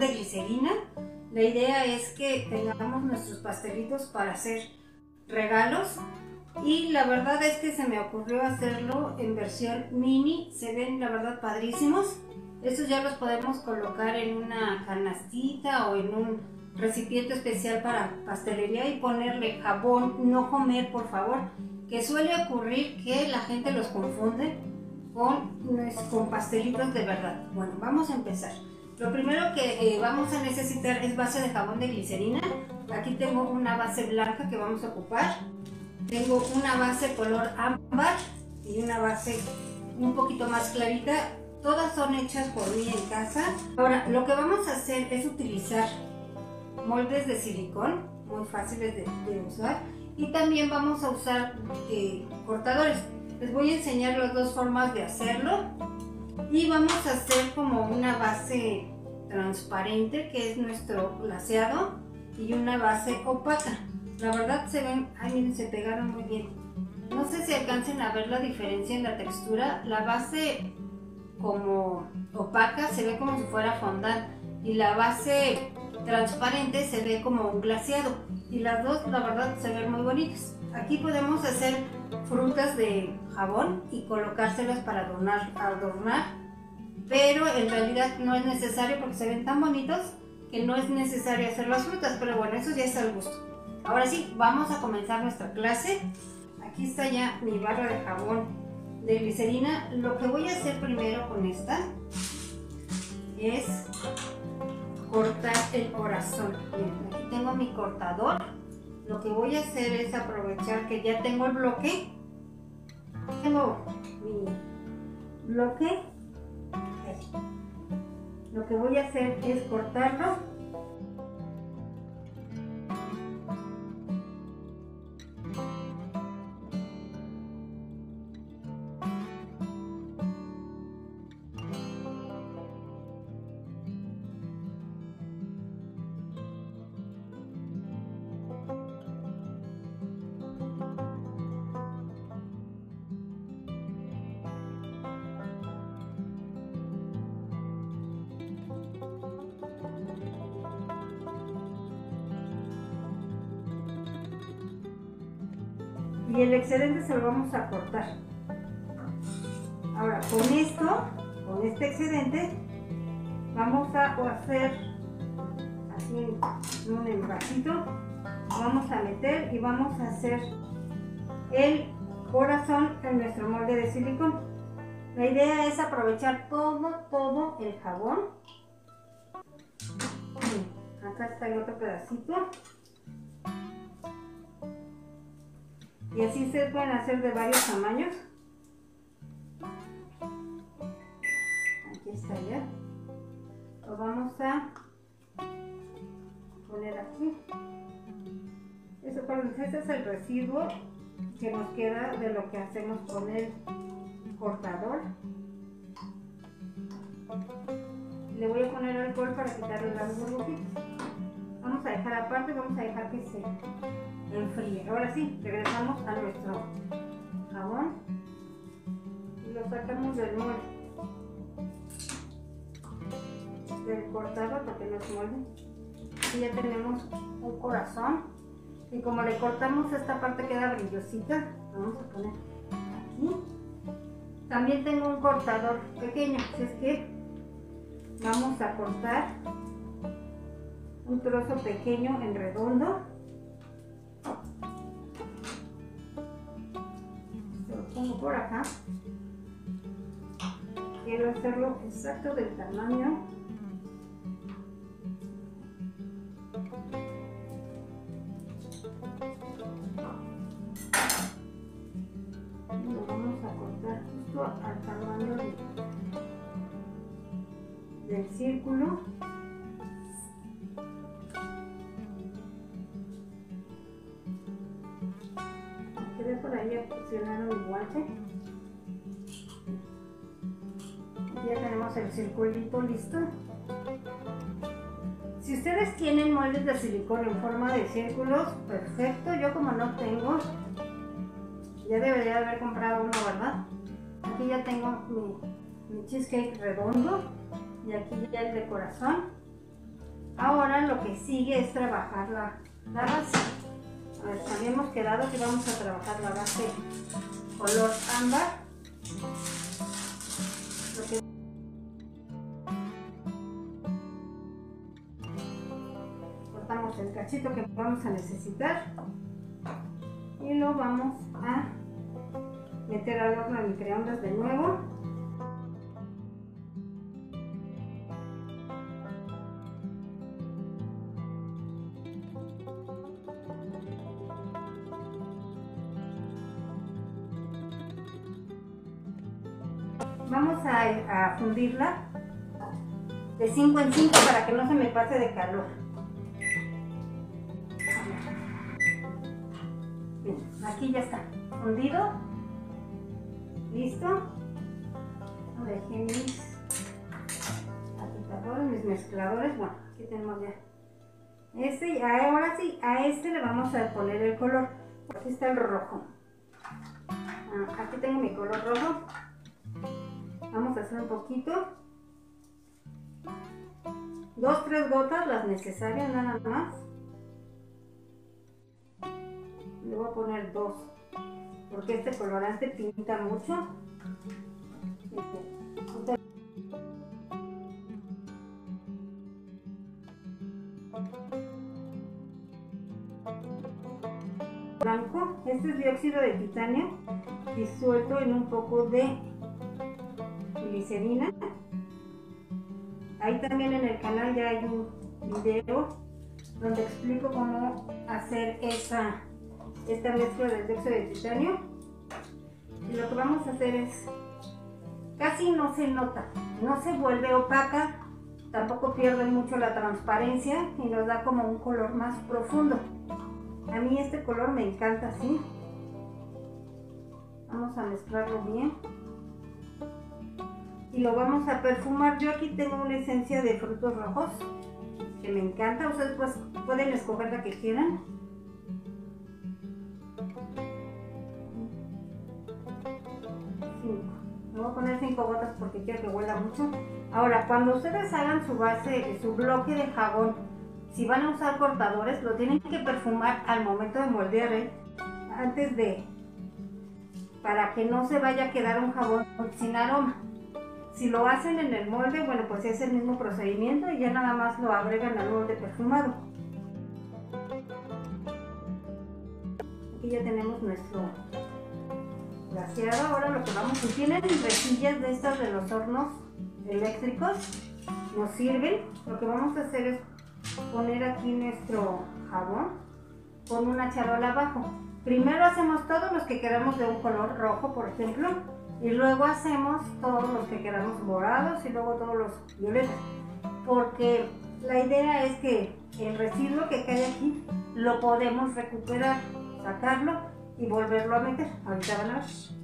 de glicerina. La idea es que tengamos nuestros pastelitos para hacer regalos y la verdad es que se me ocurrió hacerlo en versión mini. Se ven la verdad padrísimos. Estos ya los podemos colocar en una canastita o en un recipiente especial para pastelería y ponerle jabón. No comer, por favor, que suele ocurrir que la gente los confunde con pastelitos de verdad. Bueno, vamos a empezar. Lo primero que vamos a necesitar es base de jabón de glicerina. Aquí tengo una base blanca que vamos a ocupar. Tengo una base color ámbar y una base un poquito más clarita. Todas son hechas por mí en casa. Ahora, lo que vamos a hacer es utilizar moldes de silicón, muy fáciles de usar. Y también vamos a usar cortadores. Les voy a enseñar las dos formas de hacerlo. Y vamos a hacer como una base transparente, que es nuestro glaseado, y una base opaca. La verdad se ven, ay miren, se pegaron muy bien. No sé si alcancen a ver la diferencia en la textura. La base como opaca se ve como si fuera fondant y la base transparente se ve como un glaseado, y las dos la verdad se ven muy bonitas. Aquí podemos hacer frutas de jabón y colocárselas para adornar, pero en realidad no es necesario porque se ven tan bonitos que no es necesario hacer las frutas, pero bueno, eso ya es al gusto. Ahora sí, vamos a comenzar nuestra clase. Aquí está ya mi barra de jabón de glicerina. Lo que voy a hacer primero con esta es cortar el corazón. Bien, aquí tengo mi cortador. Lo que voy a hacer es aprovechar que ya tengo el bloque. Tengo mi bloque. Lo que voy a hacer es cortarlo. Y el excedente se lo vamos a cortar. Ahora con este excedente vamos a hacer así un envasito, vamos a meter y vamos a hacer el corazón en nuestro molde de silicón. La idea es aprovechar todo el jabón. Acá está el otro pedacito. Y así se pueden hacer de varios tamaños. Aquí está ya. Lo vamos a poner aquí. Este es el residuo que nos queda de lo que hacemos con el cortador. Le voy a poner alcohol para quitarle las burbujitas. Vamos a dejar aparte, vamos a dejar que se enfríe. Ahora sí, regresamos a nuestro jabón y lo sacamos del molde, del cortador, porque no es molde. Y ya tenemos un corazón, y como le cortamos esta parte queda brillosita, vamos a poner aquí. También tengo un cortador pequeño, así es que vamos a cortar un trozo pequeño en redondo. Lo pongo por acá. Quiero hacerlo exacto del tamaño. Lo vamos a cortar justo al tamaño del círculo. Quedé por ahí a presionar un guante. Ya tenemos el circulito listo. Si ustedes tienen moldes de silicona en forma de círculos, perfecto. Yo como no tengo, ya debería de haber comprado uno, ¿verdad? Aquí ya tengo mi cheesecake redondo y aquí ya el de corazón. Ahora lo que sigue es trabajar la base. A ver, habíamos quedado que vamos a trabajar la base color ámbar. Cortamos el cachito que vamos a necesitar y lo vamos a meter al horno de microondas de nuevo. Vamos a fundirla de 5 en 5 para que no se me pase de calor. Bien, aquí ya está fundido. Listo. Dejé mis agitadores, mis mezcladores. Bueno, aquí tenemos ya este. Y ahora sí, a este le vamos a poner el color. Aquí está el rojo. Aquí tengo mi color rojo. Vamos a hacer un poquito, 2-3 gotas, las necesarias nada más. Le voy a poner 2 porque este colorante pinta mucho. Blanco, este es dióxido de titanio disuelto en un poco de glicerina. Ahí también en el canal ya hay un video donde explico cómo hacer esta mezcla del dióxido de titanio. Y lo que vamos a hacer es, casi no se nota, no se vuelve opaca, tampoco pierde mucho la transparencia y nos da como un color más profundo. A mí este color me encanta así. Vamos a mezclarlo bien. Y lo vamos a perfumar. Yo aquí tengo una esencia de frutos rojos que me encanta. Ustedes pues pueden escoger la que quieran. Me voy a poner 5 gotas porque quiero que huela mucho. Ahora, cuando ustedes hagan su base, su bloque de jabón, si van a usar cortadores, lo tienen que perfumar al momento de moldear, antes de, para que no se vaya a quedar un jabón sin aroma. Si lo hacen en el molde, bueno, pues es el mismo procedimiento y ya nada más lo agregan al molde perfumado. Aquí ya tenemos nuestro glaseado. Ahora lo que vamos, si tienen rejillas de estas de los hornos eléctricos, nos sirven. Lo que vamos a hacer es poner aquí nuestro jabón con una charola abajo. Primero hacemos todos los que queramos de un color rojo, por ejemplo, y luego hacemos todos los que queramos morados y luego todos los violetas, porque la idea es que el residuo que cae aquí lo podemos recuperar, sacarlo y volverlo a meter. Ahorita van a ver.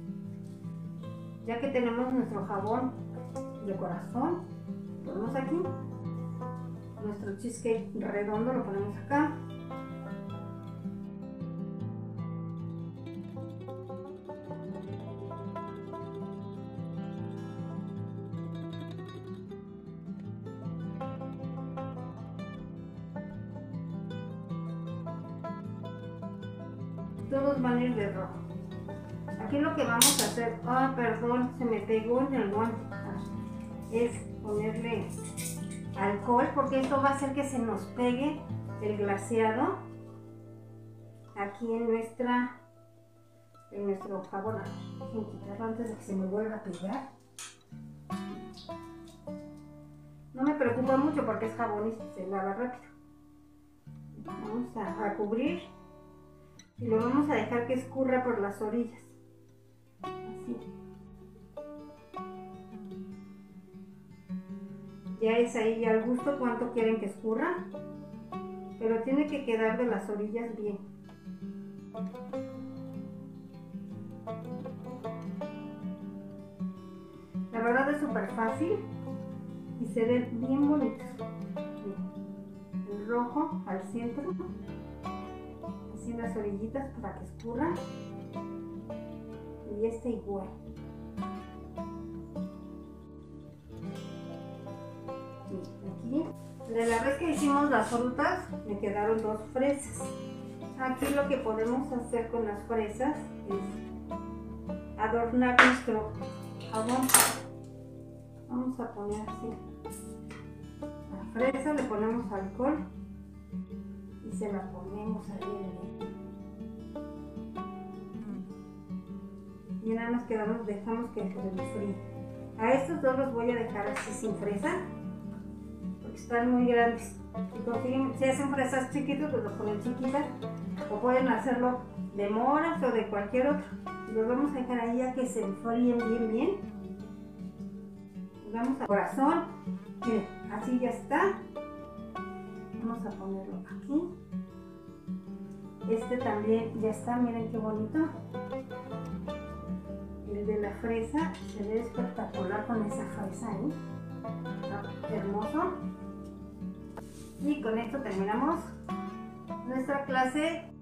Ya que tenemos nuestro jabón de corazón, lo ponemos aquí. Nuestro cheesecake redondo lo ponemos acá. Todos van a ir de rojo. Aquí lo que vamos a hacer, perdón, se me pegó en el guante, es ponerle alcohol, porque esto va a hacer que se nos pegue el glaseado aquí en nuestro jabón. Déjenme quitarlo antes de que se me vuelva a pegar. No me preocupa mucho porque es jabón y se lava rápido. Vamos a cubrir y lo vamos a dejar que escurra por las orillas. Así. Ya es ahí al gusto cuánto quieren que escurra, pero tiene que quedar de las orillas bien. La verdad es súper fácil y se ven bien bonitos. El rojo al centro, así en las orillitas para que escurra, y este igual. Aquí De la vez que hicimos las frutas, me quedaron 2 fresas. Aquí lo que podemos hacer con las fresas es adornar nuestro jabón. Vamos a poner así. La fresa, le ponemos alcohol y se la ponemos ahí y nada más dejamos que se enfríe. A estos 2 los voy a dejar así sin fresa porque están muy grandes. Si hacen fresas chiquitas, pues los ponen chiquitas, o pueden hacerlo de moras o de cualquier otro. Los vamos a dejar ahí a que se enfríen bien. Vamos al corazón. Miren, así ya está. Vamos a ponerlo aquí. Este también ya está, miren qué bonito. El de la fresa se ve espectacular con esa fresa ahí. Está hermoso. Y con esto terminamos nuestra clase